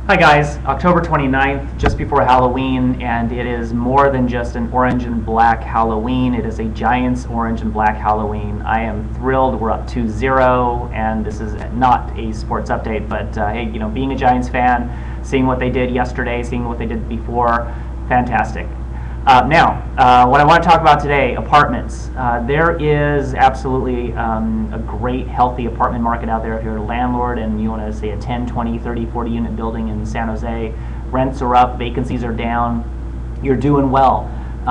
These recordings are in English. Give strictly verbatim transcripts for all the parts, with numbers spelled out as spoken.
Hi guys, October twenty-ninth, just before Halloween, and it is more than just an orange and black Halloween. It is a Giants orange and black Halloween. I am thrilled. We're up two zero, and this is not a sports update, but uh, hey, you know, being a Giants fan, seeing what they did yesterday, seeing what they did before, fantastic. Uh, now, uh, what I want to talk about today, apartments. Uh, there is absolutely um, a great, healthy apartment market out there. If you're a landlord and you want to say a ten, twenty, thirty, forty unit building in San Jose, rents are up, vacancies are down, you're doing well.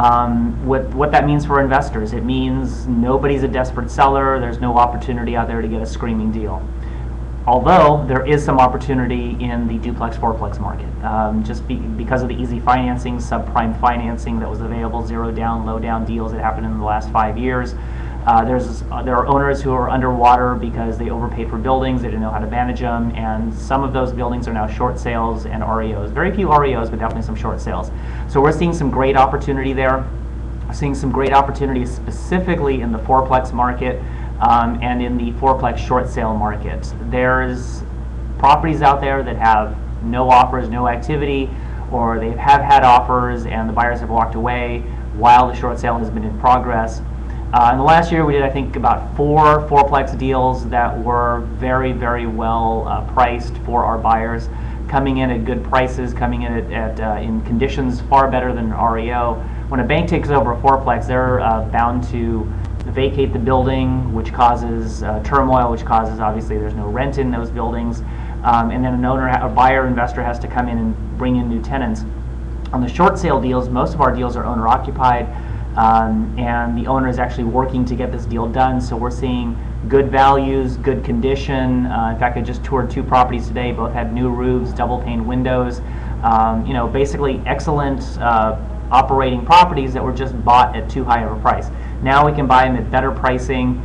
Um, what, what that means for investors, it means nobody's a desperate seller, there's no opportunity out there to get a screaming deal. Although there is some opportunity in the duplex, fourplex market, um, just be, because of the easy financing, subprime financing that was available, zero down, low down deals that happened in the last five years. Uh, there's uh, there are owners who are underwater because they overpaid for buildings, they didn't know how to manage them, and some of those buildings are now short sales and R E Os. Very few R E Os, but definitely some short sales. So we're seeing some great opportunity there. We're seeing some great opportunities specifically in the fourplex market. Um, and in the fourplex short sale market. There's properties out there that have no offers, no activity, or they have had offers and the buyers have walked away while the short sale has been in progress. Uh, in the last year we did, I think, about four fourplex deals that were very, very well uh, priced for our buyers, coming in at good prices, coming in at, at uh, in conditions far better than an R E O. When a bank takes over a fourplex, they're uh, bound to vacate the building, which causes uh, turmoil, which causes, obviously, there's no rent in those buildings, um, and then an owner, a buyer, investor has to come in and bring in new tenants. On the short sale deals, most of our deals are owner occupied, um, and the owner is actually working to get this deal done, so we're seeing good values, good condition. Uh, in fact, I just toured two properties today, both had new roofs, double pane windows, um, you know, basically excellent uh, operating properties that were just bought at too high of a price. Now we can buy them at better pricing.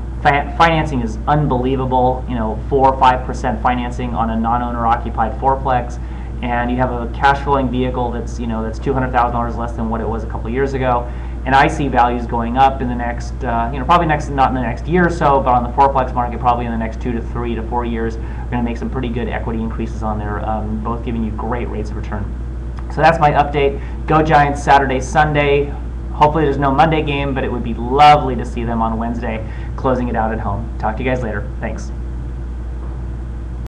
Fi financing is unbelievable. You know, four or five percent financing on a non-owner occupied fourplex, and you have a cash flowing vehicle that's you know that's two hundred thousand dollars less than what it was a couple years ago. And I see values going up in the next, uh, you know, probably next not in the next year or so, but on the fourplex market, probably in the next two to three to four years, we're going to make some pretty good equity increases on there, um, both giving you great rates of return. So that's my update. Go Giants Saturday, Sunday. Hopefully there's no Monday game, but it would be lovely to see them on Wednesday closing it out at home. Talk to you guys later. Thanks.